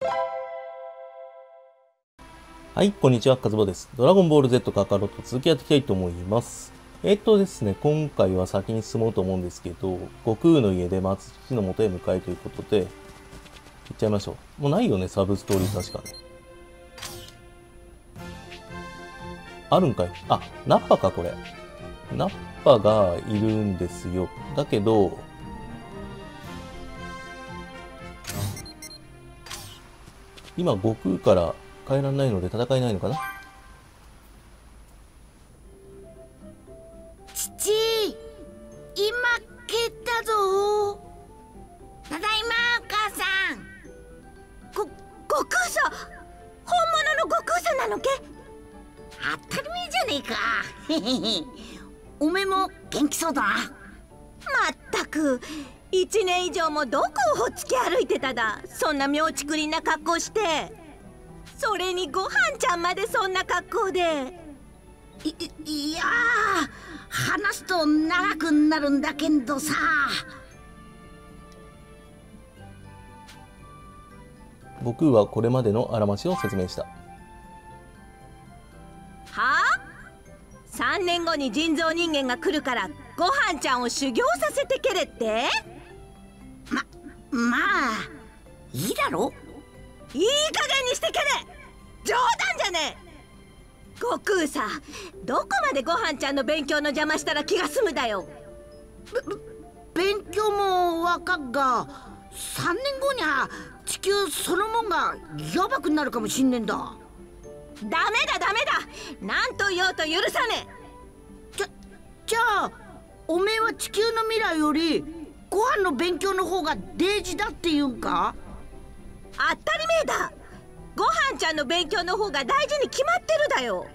はい、こんにちは、カズボです。ドラゴンボール Z カカロット続きやっていきたいと思います。ですね、今回は先に進もうと思うんですけど、悟空の家で松父の元へ向かいということで、行っちゃいましょう。もうないよね、サブストーリー確かね。あるんかい。あ、ナッパか、これ。ナッパがいるんですよ。だけど、今、悟空から変えられないので戦えないのかな。 父、今蹴ったぞ。ただいま、お母さん。悟空さん、本物の悟空さんなのけ？当たり前じゃねえか。おめえも元気そうだな。まったく、1年以上もどこをほっつき歩いてただ。そんな妙ちくりんな格好して。それにごはんちゃんまでそんな格好で。いやー、話すと長くなるんだけどさ。 悟空はこれまでのあらましを説明した。 はあ？3年後に人造人間が来るからごはんちゃんを修行させてけれって？まあいいだろ。いい加減にしてけれ。冗談じゃねえ。悟空さ、どこまでごはんちゃんの勉強の邪魔したら気が済むだよ。勉強もわかっが、3年後には地球そのもんがやばくなるかもしんねえんだ。ダメだダメだ、なんと言おうと許さねえ。じゃあおめえは地球の未来よりご飯の勉強の方が大事だって言うんか？当たり前だ。ごはんちゃんの勉強の方が大事に決まってるだよ。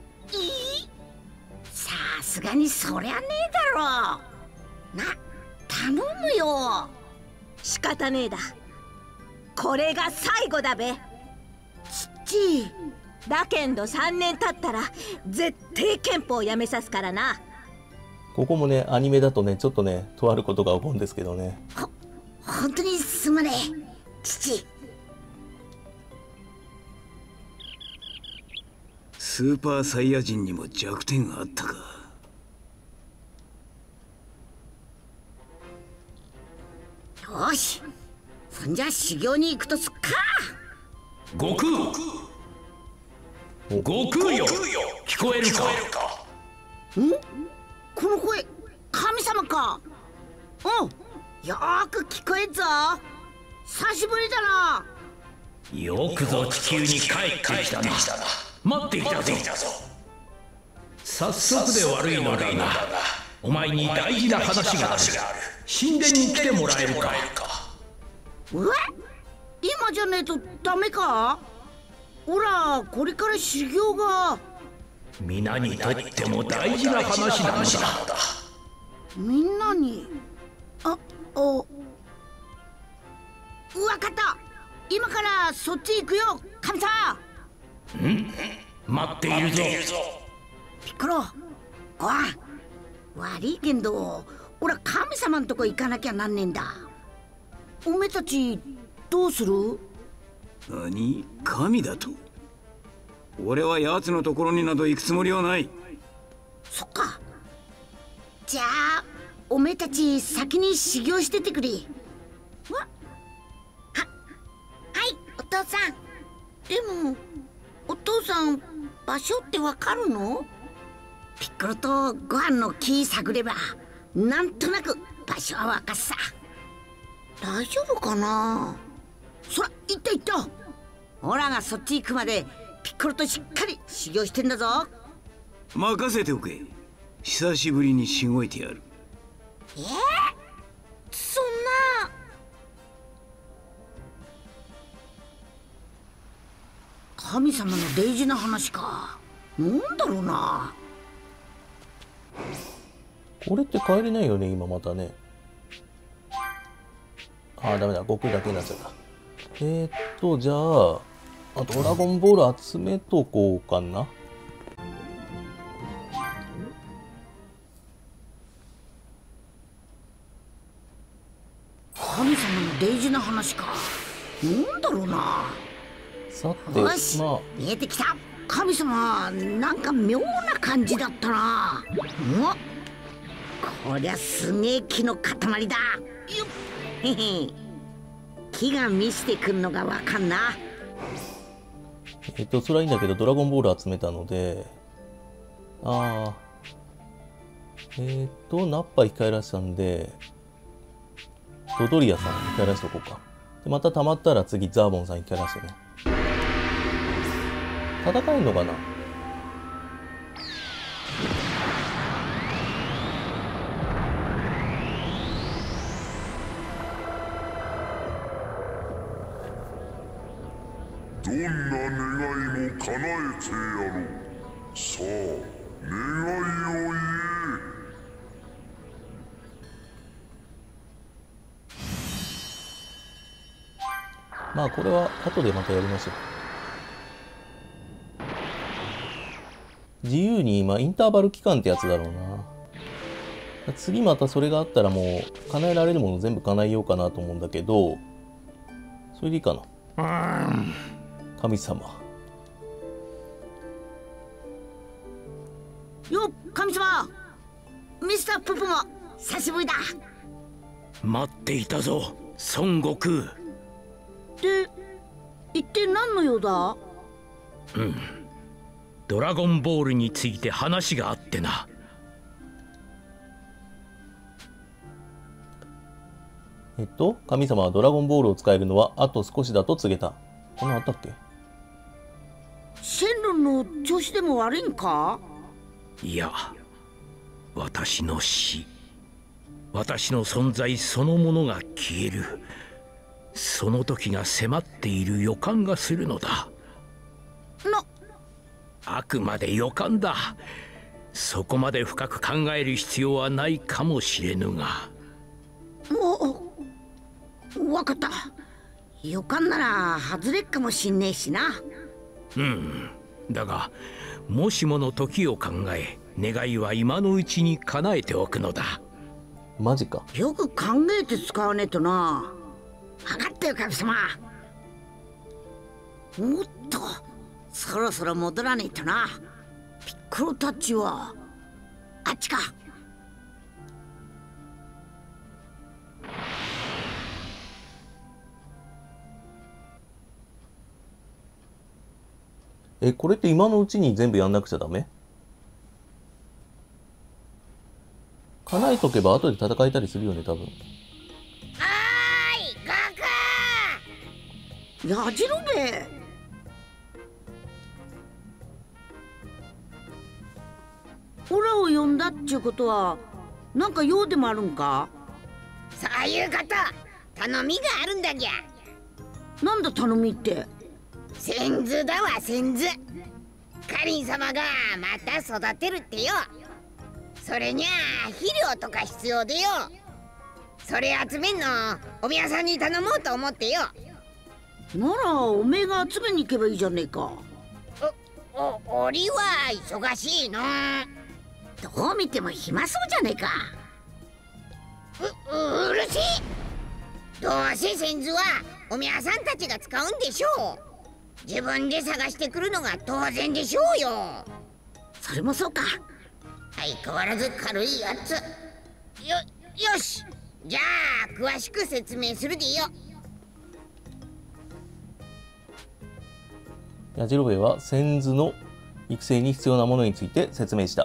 さすがにそりゃねえだろ。頼むよ。仕方ねえだ。これが最後だべ。父だけんど3年経ったら絶対憲法をやめさすからな。 ここもね、アニメだとね、ちょっとね、とあることが起こるんですけどね。 本当にすまねえ、父。 スーパーサイヤ人にも弱点があったか。 よし、そんじゃ修行に行くとすっか。 悟空よ、聞こえるか？ この声、神様か。よーく聞こえんぞ。久しぶりだな。 よくぞ地球に帰ってきたな。待っていたぞ。早速で悪いのだが、お前に大事な話がある。神殿に来てもらえるか？ 今じゃねえとダメか？ほら、これから修行が。 皆にとっても大事な話なのだ。 みんなに。わかった。今からそっち行くよ、神さん。 待っているぞ。 ピッコロ、ごはん悪いけんど、俺は神様んとこ行かなきゃなんねえんだ。おめえたちどうする？ 何？神だと？俺は奴のところになど行くつもりはない。 そっか。じゃあおめえたち先に修行しててくれ。はい、お父さん。でもお父さん、場所ってわかるの？ピッコロとご飯の木探ればなんとなく場所はわかっさ。大丈夫かな？そら、行った行った。オラがそっち行くまでピッコロとしっかり修行してんだぞ。 任せておけ。久しぶりにしごいてやる。 そんな。神様の大事な話か。なんだろうな。 これって帰れないよね、今またね。ダメだ、悟空だけになっちゃった。じゃあ、ドラゴンボール集めとこうかな。 神様の大事な話か。なんだろうな。 な。 さて、 よし、 まあ見えてきた。神様、なんか妙な感じだったな。こりゃすげえ木の塊だ。よっへへ。木が見せてくんのがわかんな。 それはいいんだけど、ドラゴンボール集めたので、ナッパ生き返らせたんで、ドドリアさん生き返らせとこうか。で、また溜まったら次、ザーボンさん生き返らせてね。戦えんのかな？ どんな願いも叶えてやろう。さあ、願いを言え。 まあこれは後でまたやりましょう。自由に今インターバル期間ってやつだろうな。次またそれがあったらもう叶えられるもの全部叶えようかなと思うんだけど、それでいいかな。神様。 よっ、神様。ミスターププも久しぶりだ。 待っていたぞ孫悟空。 で、一体何の用だ？ ドラゴンボールについて話があってな。 神様はドラゴンボールを使えるのはあと少しだと告げた。こんなのあったっけ？ シェンロンの調子でも悪いんか？ いや、私の死、私の存在そのものが消える、その時が迫っている予感がするのだ。あくまで予感だ。そこまで深く考える必要はないかもしれぬが。 わかった。予感なら外れっかもしんねえしな。 だがもしもの時を考え、願いは今のうちに叶えておくのだ。 マジか。 よく考えて使わねえとな。分かったよ神様。おっと、そろそろ戻らねえとな。ピッコロタッチはあっちか。 これって今のうちに全部やんなくちゃダメ？叶えとけば後で戦えたりするよね、多分。 やじろべえ。オラを呼んだっちゅうことはなんか用でもあるんか？ そういうこと。頼みがあるんだぎゃ。 なんだ頼みって？ 先祖だわ、先祖。カリン様がまた育てるってよ。それにゃあ肥料とか必要でよ。それ集めんのお宮さんに頼もうと思ってよ。 ならおめえが集めに行けばいいじゃねえか。 俺は忙しいの。 どう見ても暇そうじゃねえか。 うるせえ。どうせ先祖はお宮さんたちが使うんでしょう。自分で探してくるのが当然でしょうよ。 それもそうか。 相変わらず軽いやつ。よし、じゃあ詳しく説明するでよ。 ヤジロベは先祖の育成に必要なものについて説明した。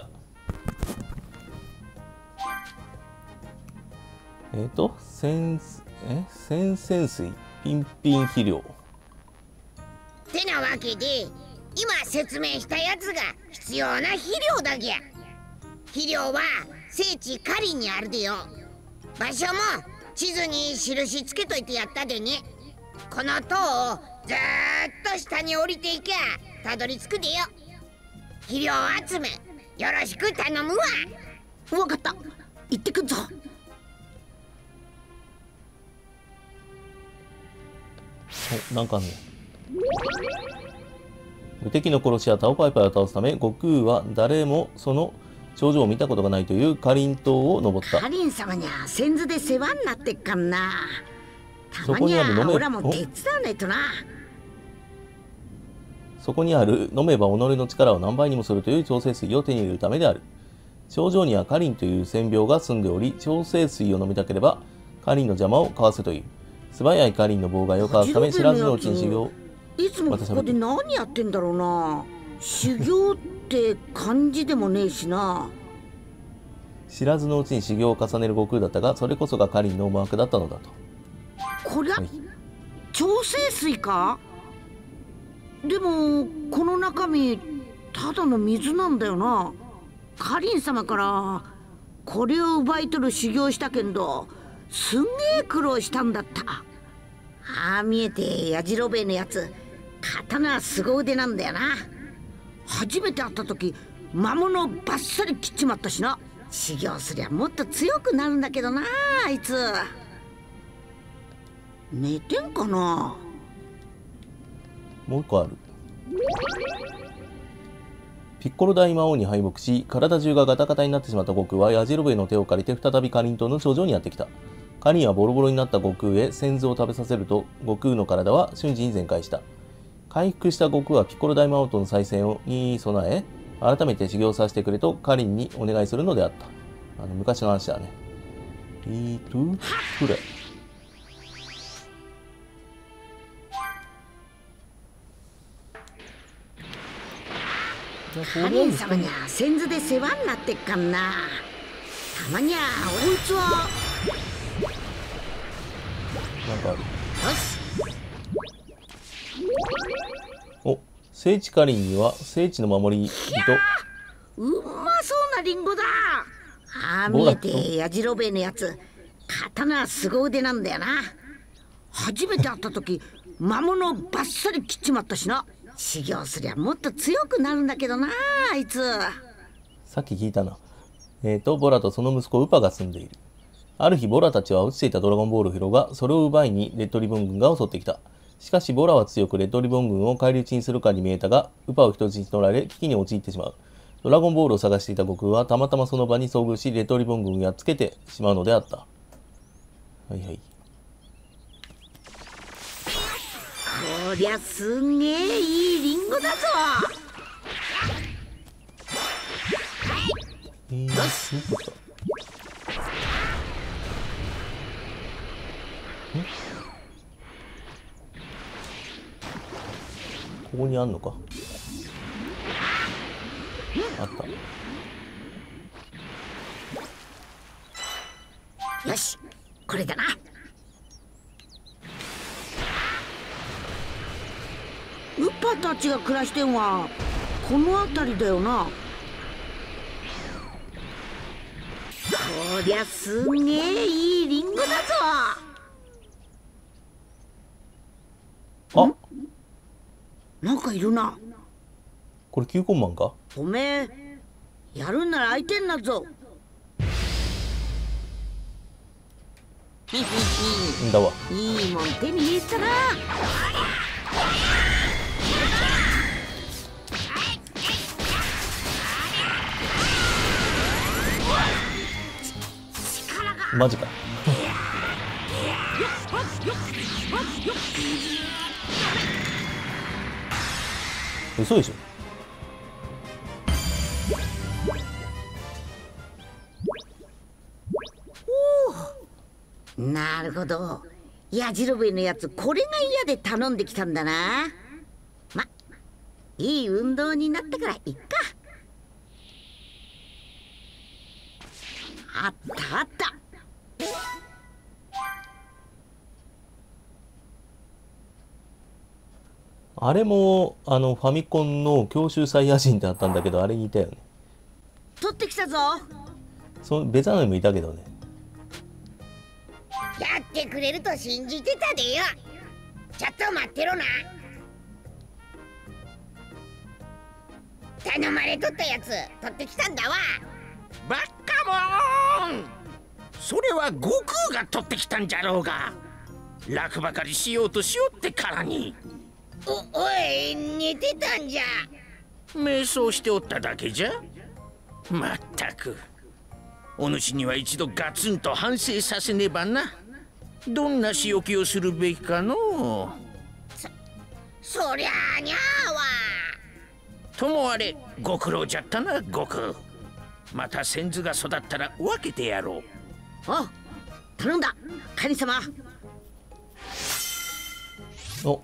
先泉水ピンピン肥料。 てなわけで今説明したやつが必要な肥料だぎゃ。肥料は聖地カリンにあるでよ。場所も地図に印つけといてやったでね。この塔をずーっと下に降りていきゃたどり着くでよ。肥料集めよろしく頼むわ。 わかった。行ってくんぞ。 なんかあんねん。無敵の殺し屋タオパイパイを倒すため、悟空は誰もその頂上を見たことがないというカリン島を登った。 カリン様には先祖で世話になってっかんな。たそまにこにある飲めはオラも手伝わねえとな。 そこにある飲めば己の力を何倍にもするという調整水を手に入れるためである。頂上にはカリンという仙病が住んでおり、調整水を飲みたければカリンの邪魔をかわせという。素早いカリンの妨害をかわすため知らずのうちに修行。 いつもここで何やってんだろうな。修行って感じでもねえしな。 知らずのうちに修行を重ねる悟空だったが、それこそがカリンの思惑だったのだと。 こりゃ、調整水か。でもこの中身ただの水なんだよな。カリン様からこれを奪い取る修行したけんど、すんげえ苦労したんだった。ああ見えてやじろべえのやつ、刀凄腕なんだよな。初めて会った時魔物をバッサリ切っちまったしな。修行すりゃもっと強くなるんだけどな。あいつ寝てんかな。 もう一個ある。ピッコロ大魔王に敗北し、体中がガタガタになってしまった悟空はヤジロベエの手を借りて再びカリン島の頂上にやってきた。カリンはボロボロになった悟空へ仙豆を食べさせると、悟空の体は瞬時に全開した。回復した悟空はピッコロ大魔王との再戦に備え、改めて修行させてくれとカリンにお願いするのであった。昔の話だね。くれ。 カリン様には仙豆で世話になってっかんな。たまにゃおいつはなんかある。 よし。 お、聖地カリンには聖地の守り人。 うまそうなリンゴだ。ああ見えてやじろべえのやつ、刀凄腕なんだよな。初めて会った時魔物をバッサリ切っちまったしな。修行すりゃもっと強くなるんだけどな。あいつさっき聞いたな。ボラとその息子ウパが住んでいる。ある日ボラたちは落ちていたドラゴンボールを拾うが、それを奪いにレッドリボン軍が襲ってきた。しかしボラは強くレッドリボン軍を返り討ちにするかに見えたが、ウパを人質に取られ危機に陥ってしまう。ドラゴンボールを探していた悟空はたまたまその場に遭遇し、レッドリボン軍をやっつけてしまうのであった。はいはい。 こりゃすんげえいいリンゴだぞ。よし。 ここにあんのか。あった。 よし、これだな。ウパたちが暮らしてんはこの辺りだよな。こりゃすんげえいいリンゴだぞ。 あ、 なんかいるな。 これ球根マンか。 おめえやるんなら相手になるぞ。 んだわ。 いいもん手に入れたな。 マジか。嘘でしょ。 なるほど。やじろべえのやつこれが嫌で頼んできたんだな。ま、いい運動になったからいっか。あったあった。 あれもファミコンの教習サイヤ人ってあったんだけど、あれにいたよね。 取ってきたぞ。 別なのにもいたけどね。 やってくれると信じてたでよ。ちょっと待ってろな。頼まれとったやつ取ってきたんだわ。 バッカモーン、それは悟空が取ってきたんじゃろうが。楽ばかりしようとしよってからに。 おい、寝てたんじゃ。 瞑想しておっただけじゃ。まったく、お主には一度ガツンと反省させねばな。どんな仕置きをするべきかのう。 そりゃあにゃーわ。 ともあれご苦労じゃったな悟空。また先頭が育ったら分けてやろう。 あ、頼んだカリン様。 お、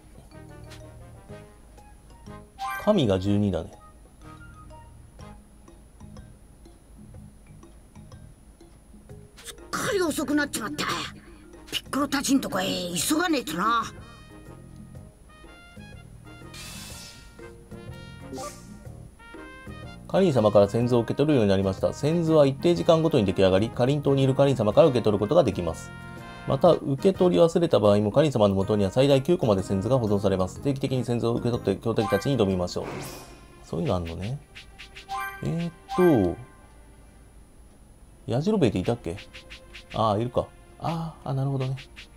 神が12だね。 すっかり遅くなっちまった。ピッコロたちんとこへ急がねえとな。 カリン様から先祖を受け取るようになりました。先祖は一定時間ごとに出来上がり、カリン島にいるカリン様から受け取ることができます。また、受け取り忘れた場合もカリン様の元には最大9個まで先祖が保存されます。定期的に先祖を受け取って強敵たちに挑みましょう。そういうのあんのね。ヤジロベイっていたっけ？ああ、いるか。なるほどね。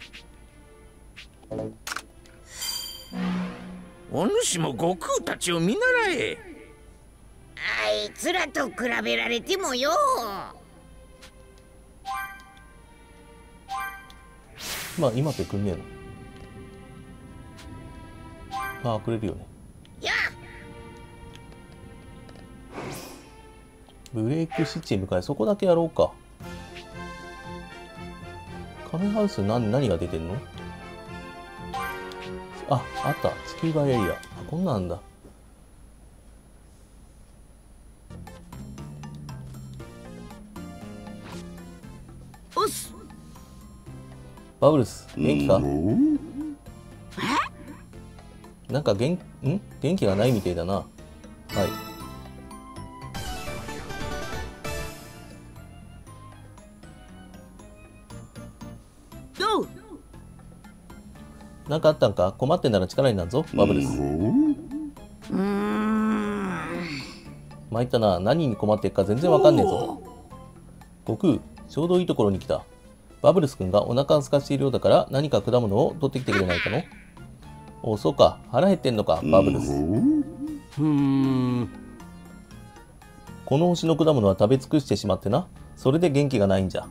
お主も悟空たちを見習え。 あいつらと比べられてもよ。 まあ、今ってくんねえの。くれるよね。 やブレイクシチへ向かい、そこだけやろうか。カメハウス何が出てんの？あった。地球外エリア。こんなんだ。 おっす。 バブルス、元気か？なんか元気がないみたいだな。はい。なんかあったんか？困ってんなら力になるぞ、バブルス。参ったな。何に困ってっか全然わかんねえぞ。悟空、ちょうどいいところに来た。バブルス君がお腹を空かしているようだから何か果物を取ってきてくれないかの？お、そうか。腹減ってんのか、バブルス。この星の果物は食べ尽くしてしまってな。それで元気がないんじゃ。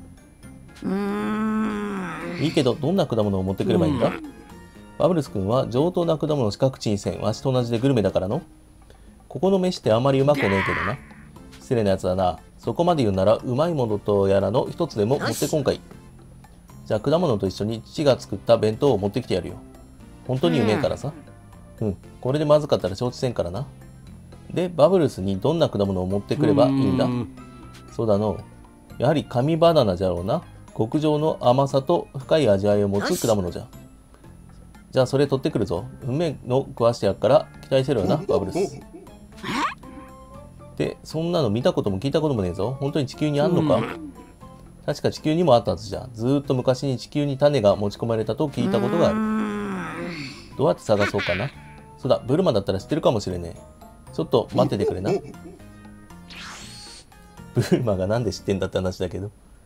いいけど、どんな果物を持ってくればいいんだ？バブルス君は上等な果物しか口にせん。わしと同じでグルメだからの。ここの飯ってあんまりうまくねえけどな。失礼なやつだな。そこまで言うならうまいものとやらの一つでも持ってこんかい。じゃあ果物と一緒に父が作った弁当を持ってきてやるよ。本当にうめえからさ。これでまずかったら承知せんからな。で、バブルスにどんな果物を持ってくればいいんだ？そうだの。やはり神バナナじゃろうな。極上の甘さと深い味わいを持つ果物じゃ。じゃあそれ取ってくるぞ。運命の食わしてやっから期待してるよな、バブルス。で、そんなの見たことも聞いたこともねえぞ。本当に地球にあんのか？確か地球にもあったはずじゃ。ずーっと昔に地球に種が持ち込まれたと聞いたことがある。どうやって探そうかな。そうだ、ブルマだったら知ってるかもしれねえ。ちょっと待っててくれな。ブルマがなんで知ってんだって話だけど。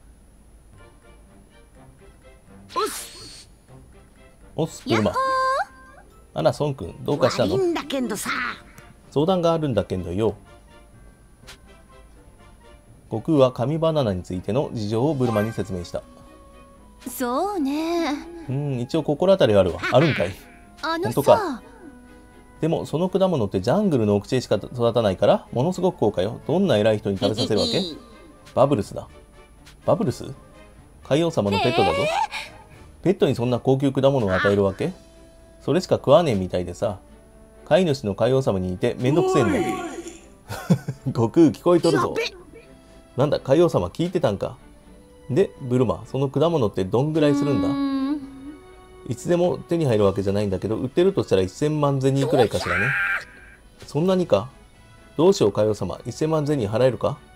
おっす、ブルマ。あら、孫君、どうかしたの？ 悪いんだけどさ。 相談があるんだけどよ。悟空は神バナナについての事情をブルマに説明した。 そうね。 一応心当たりがあるわ。あるんかい。本当か。でもその果物ってジャングルの奥地へしか育たないからものすごく高価よ。どんな偉い人に食べさせるわけ？バブルスだ。バブルス？海王様のペットだぞ。ペットにそんな高級果物を与えるわけ？それしか食わねえみたいでさ。飼い主の海王様にいてめんどくせえんだよ。悟空聞こえとるぞ。なんだ、海王様聞いてたんか。で、ブルマ、その果物ってどんぐらいするんだ？いつでも手に入るわけじゃないんだけど、売ってるとしたら1000万銭くらいかしらね。そんなにか？どうしよう、海王様。1000万銭払えるか？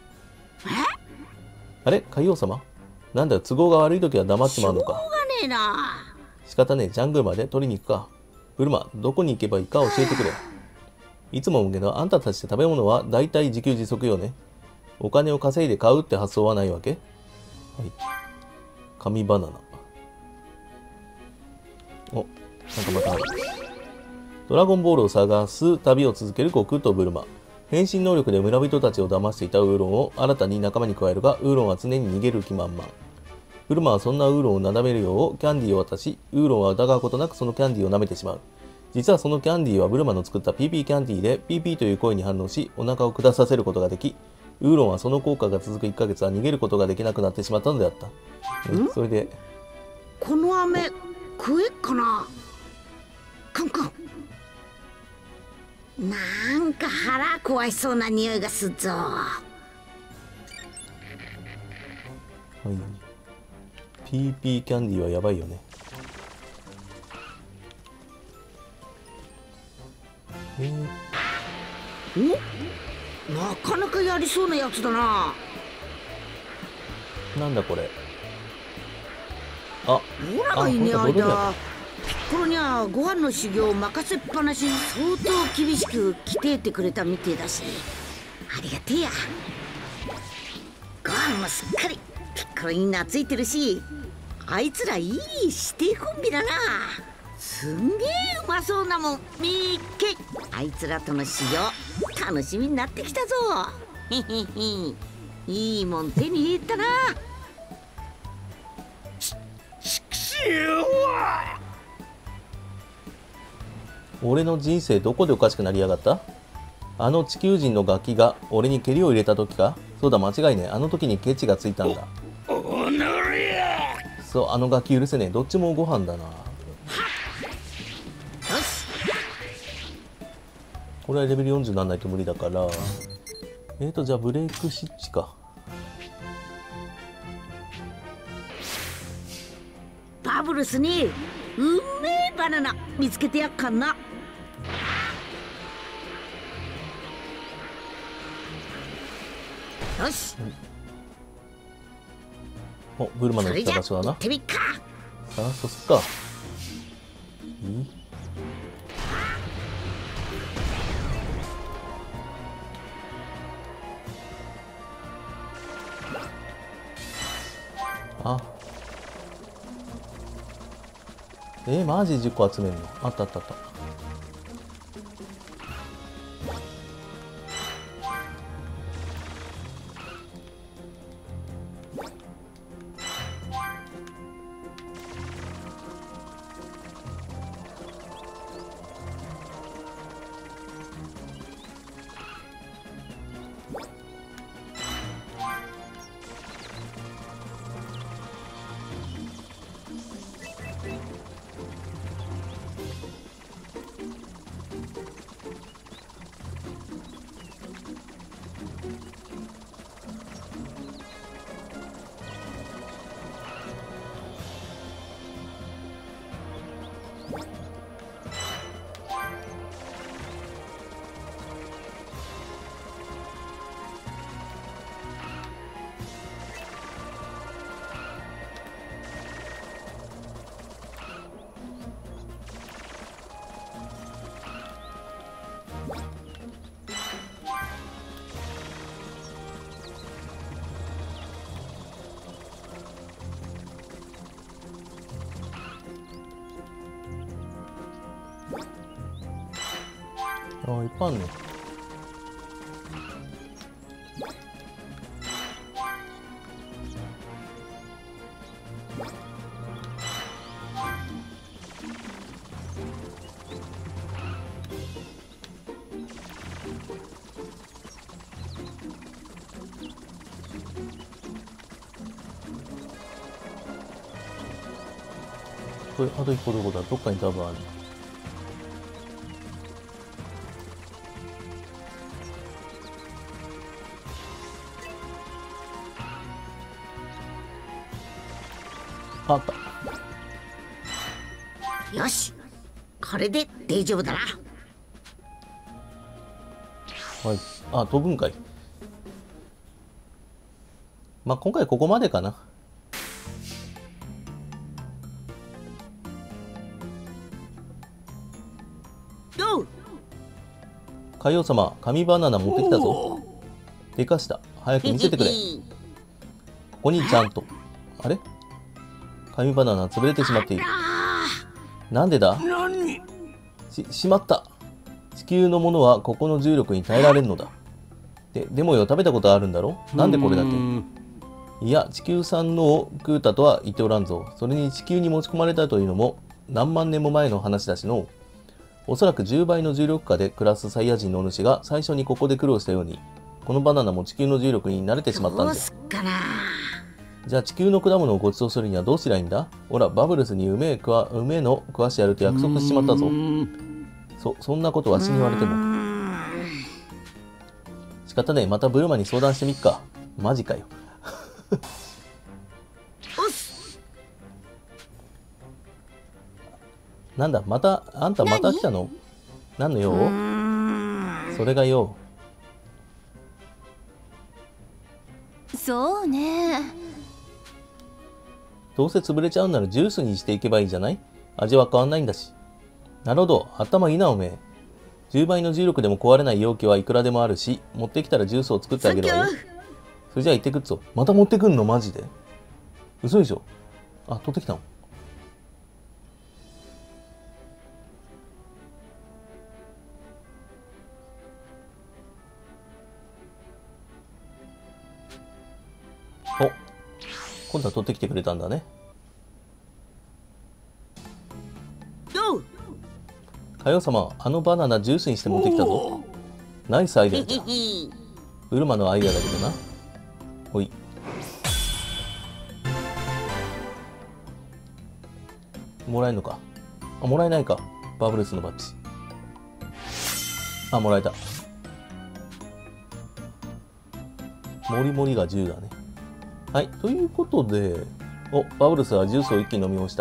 あれ、海王様？なんだよ、都合が悪い時は黙っちまうのか。 しょうがねえな。 仕方ねえ、ジャングルまで取りに行くか。ブルマ、どこに行けばいいか教えてくれ。いつも思うけど、あんたたちって食べ物は大体自給自足よね。お金を稼いで買うって発想はないわけ？はい。神バナナ。お、なんかまたある。ドラゴンボールを探す旅を続ける悟空とブルマ。変身能力で村人たちを騙していたウーロンを新たに仲間に加えるが、ウーロンは常に逃げる気満々。ブルマはそんなウーロンをなだめるようキャンディーを渡し、ウーロンは疑うことなくそのキャンディーを舐めてしまう。 実はそのキャンディーはブルマの作った PP キャンディーで PP という声に反応しお腹を下させることができ、ウーロンはその効果が続く1ヶ月は逃げることができなくなってしまったのであった。それでこの飴食えっかな。カンカン。なんか腹壊しそうな匂いがすっぞ。 はい、PP キャンディーはやばいよね。 お、なかなかやりそうなやつだな。 なんだこれ。あ、 ほらがいねあいだ。ピッコロにはご飯の修行を任せっぱなし相当厳しく鍛えてくれたみてえだし、ありがてえや。ご飯もすっかりピッコロに懐いてるし、あいつらいい師弟コンビだな。すんげえうまそうなもんみっけ。あいつらとの修行楽しみになってきたぞ。へへへ、いいもん手に入れたな。 俺の人生どこでおかしくなりやがった？あの地球人のガキが俺に蹴りを入れた時か？そうだ、間違いねえ。あの時にケチがついたんだ。そう、あのガキ許せねえ。どっちもご飯だな。これはレベル40にならないと無理だから、じゃあブレイクシッチか。 バブルスにうめえバナナ見つけてやっかんな。よし、 お、ブルマの来た場所だな。 行ってみっか。 さあ、そっか。あ、マジ10個集めるの？あったあったあった。あ、いっぱいあんね。これあと1個どこだ？どっかに多分ある。あった。 よし、これで大丈夫だな。 はい。あ、飛ぶんかい。まあ、今回ここまでかな。 よう、 海王様、紙バナナ持ってきたぞ。でかした。早く見せてくれ。ここにちゃんと。あれ？紙バナナ潰れてしまっている。なんでだ？しまった。地球のものはここの重力に耐えられるのだ。でもよ、食べたことあるんだろ？なんでこれだけ？いや、地球産のを食うたとは言っておらんぞ。それに地球に持ち込まれたというのも何万年も前の話だしの。 おそらく10倍の重力下で暮らすサイヤ人の主が最初にここで苦労したように、このバナナも地球の重力に慣れてしまったんどうじゃ。 すっかな。 じゃあ地球の果物をご馳走するにはどうすりゃいいんだ？ほら、バブルスに梅の食わしてやると約束しちまったぞ。そんなことわしに言われても。仕方ねえ、またブルマに相談してみっか。マジかよ。なんだ、あんたまた来たの？何の用？それがよ。 そうね。 どうせ潰れちゃうんならジュースにしていけばいいじゃない？味は変わんないんだし。なるほど、頭いいなおめえ。10倍の重力でも壊れない容器はいくらでもあるし、持ってきたらジュースを作ってあげるわよ。それじゃあ行ってくっぞ。また持ってくんのマジで？嘘でしょ？あ、取ってきたの？お、今度は取ってきてくれたんだね。かよ様、あのバナナジュースにして持ってきたぞ。ナイスアイデアだ。ブルマのアイデアだけどな。ほい。もらえるのか。あ、もらえないか。バブルスのバッジ。あ、もらえた。もりもりが10だね。はい。ということで、お、バブルスはジュースを一気に飲み干した。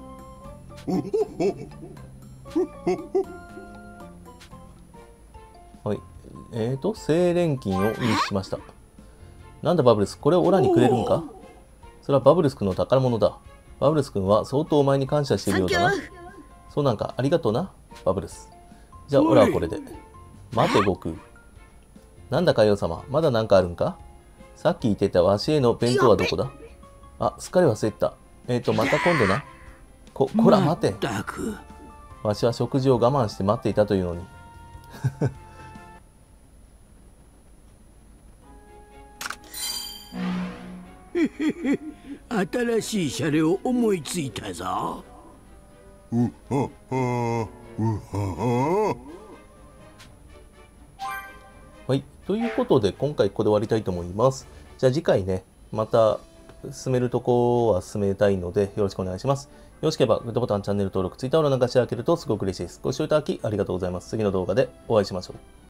はい。精錬金を入手しました。なんだバブルス、これをオラにくれるんか？それはバブルス君の宝物だ。バブルス君は相当お前に感謝しているようだな。そうなんか、ありがとうな、バブルス。じゃあオラはこれで。待て、悟空。なんだかよ様、まだなんかあるんか？さっき言ってたわしへの弁当はどこだ？あ、すっかり忘れてた。また今度な。こら待て。わしは食事を我慢して待っていたというのに。 新しいシャレを思いついたぞ。 はい。ということで、今回ここで終わりたいと思います。じゃあ次回ね、また進めるとこは進めたいので、よろしくお願いします。よろしければグッドボタン、チャンネル登録、Twitter をなんかしていただけるとすごく嬉しいです。ご視聴いただきありがとうございます。次の動画でお会いしましょう。